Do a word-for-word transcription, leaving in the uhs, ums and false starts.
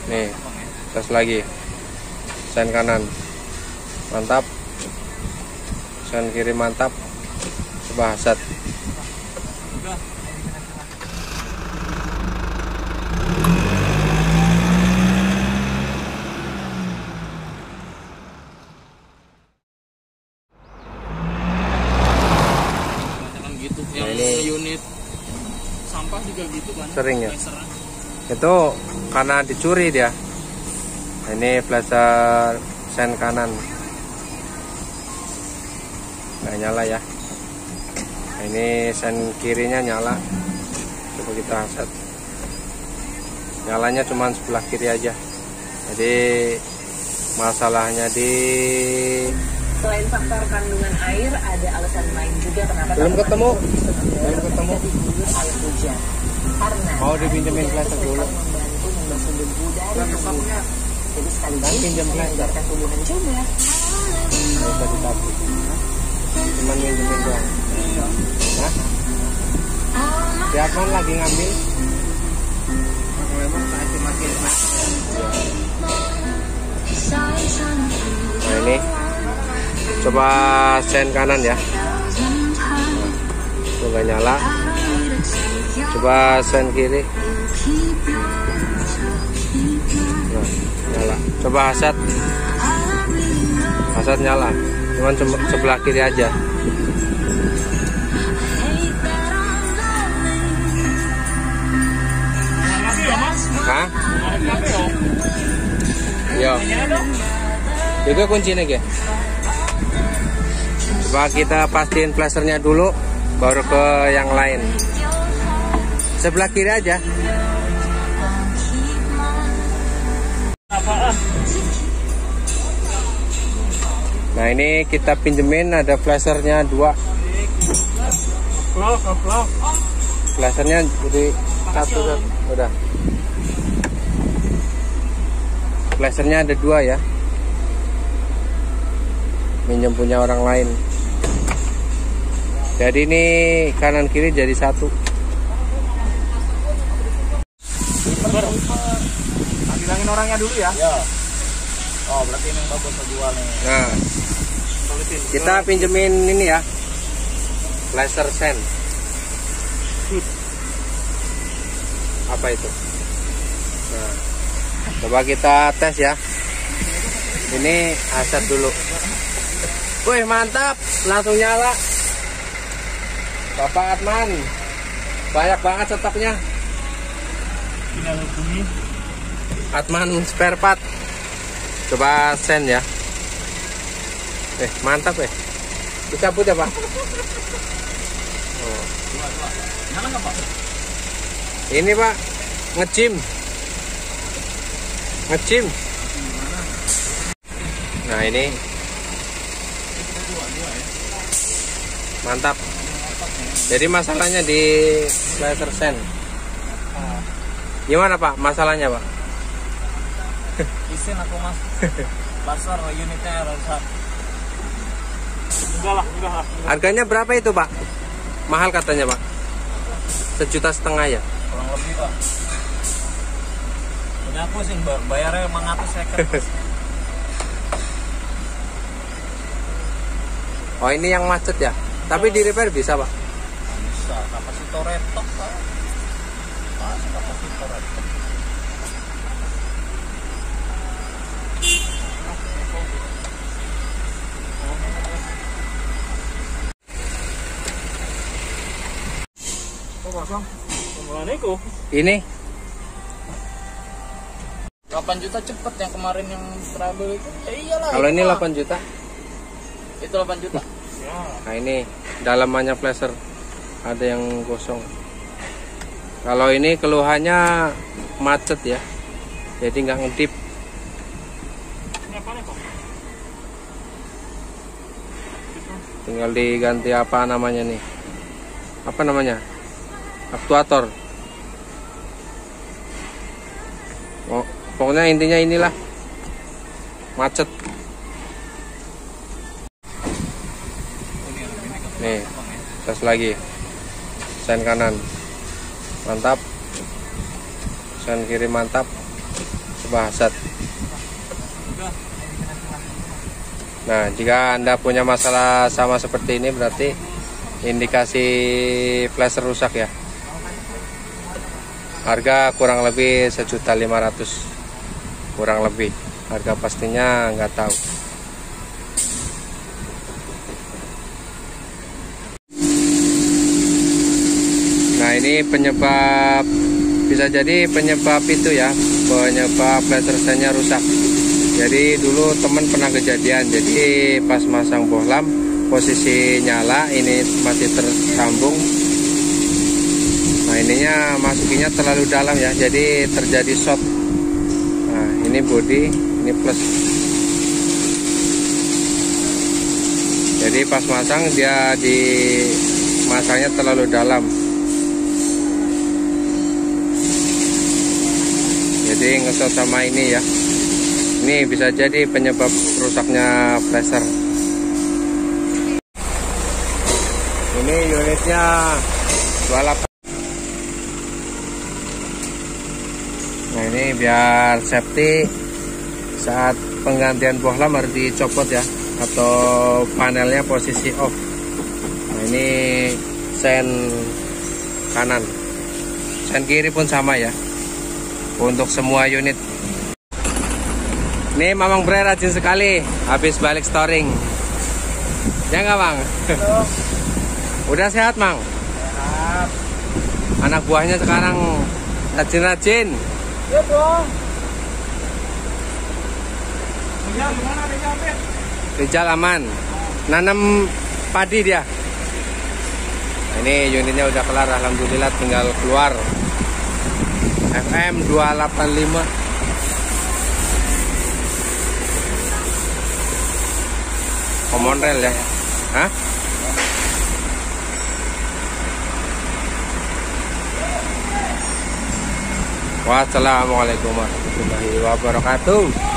Nih, tes lagi. Sen kanan mantap, sen kiri mantap. Coba set. Gitu. Nah, Yang ini unit sampah juga gitu kan? Sering ya? Itu karena dicuri dia. Nah, ini flasher sen kanan nggak nyala ya. Nah, ini sen kirinya nyala. Coba kita set. Nyalanya cuma sebelah kiri aja. Jadi masalahnya di Selain faktor kandungan air, ada alasan lain juga kenapa belum ketemu. belum ketemu. air hujan. Karena Mau dipinjemin flasher dulu. membantu membasuh debu dari tubuh. Jadi sekaligus Dan pinjam flasher. menyegarkan tubuhan juga. Nggak usah ditabuh. Cuman minjemin doang. Hah? Siapa lagi ngambil? Memang saya makin Nah ini coba sen kanan ya. Nah, nggak nyala. Coba sen kiri. Nah, nyala. Coba hasad. Hasad nyala. Cuman sebelah kiri aja. Hah? Yo. Juga kuncinya ya. Coba kita pastiin flashernya dulu, baru ke yang lain. Sebelah kiri aja. Nah ini kita pinjemin, ada flashernya dua. Flashernya jadi satu udah. Flashernya ada dua ya. Minjem punya orang lain. Jadi ini kanan kiri jadi satu. bilangin orangnya dulu ya. Ya. Oh berarti ini yang bagus jual nih. Nah, kita pinjemin ini ya, flasher sen. Apa itu? Nah, coba kita tes ya. Ini hasad dulu. Wih mantap, langsung nyala. Bapak Atman, banyak banget stoknya. Atman spare part. Coba sen ya. Eh mantap eh. Dicabut ya Pak. Oh. Nyala nggak Pak? Ini Pak, ngecim. Ngecim. Nah ini. Mantap. Jadi masalahnya di flasher sen. Gimana Pak masalahnya Pak? Isin aku mas. Pasar unitnya rusak. Enggak lah, enggak lah. Harganya berapa itu Pak? Mahal katanya Pak. Sejuta setengah ya? Kurang lebih Pak. Punya aku sih bayarnya lima ratus seket. Oh ini yang macet ya? Tapi di repair bisa Pak? Bisa, kapasitor retok Pak. Pas kapasitor retok. Oh kosong. Ini delapan juta cepet yang kemarin yang trouble itu. Ya iyalah. kalau itu, ini Pak. delapan juta. Itu delapan juta. Ya. Nah ini dalamannya flasher ada yang gosong. Kalau ini keluhannya macet ya, jadi nggak ngedip. Tinggal diganti apa namanya nih? Apa namanya? Aktuator. Oh, pokoknya intinya inilah macet. Nih, tes lagi. Sen kanan mantap, sen kiri mantap. bahasat. Nah, jika Anda punya masalah sama seperti ini berarti indikasi flasher rusak ya. Harga kurang lebih sejuta lima ratus, kurang lebih. Harga pastinya nggak tahu. Nah, ini penyebab, bisa jadi penyebab itu ya, penyebab flasher stand-nya rusak. Jadi dulu teman pernah kejadian, jadi pas masang bohlam posisi nyala, ini masih tersambung. Nah, ininya masukinya terlalu dalam ya, jadi terjadi short. Nah, ini body, ini plus. Jadi pas masang dia dimasangnya terlalu dalam. Jadi ngesot sama ini ya. Ini bisa jadi penyebab rusaknya flasher. Ini unitnya dua puluh delapan. Nah, ini biar safety saat penggantian bohlam harus dicopot ya, atau panelnya posisi off. Nah, ini sen kanan, sen kiri pun sama ya untuk semua unit. Ini Mamang Bre rajin sekali habis balik storing. Ya nggak, Bang? Halo. Udah sehat, Mang? Sehat. Anak buahnya sekarang rajin-rajin. Iya, Bro. Rijal gimana, Rijal? Rijal aman. Nanam padi dia. Nah, ini unitnya udah kelar, alhamdulillah, tinggal keluar. F M dua delapan lima. Common rail ya. Hah? Wassalamualaikum warahmatullahi wabarakatuh.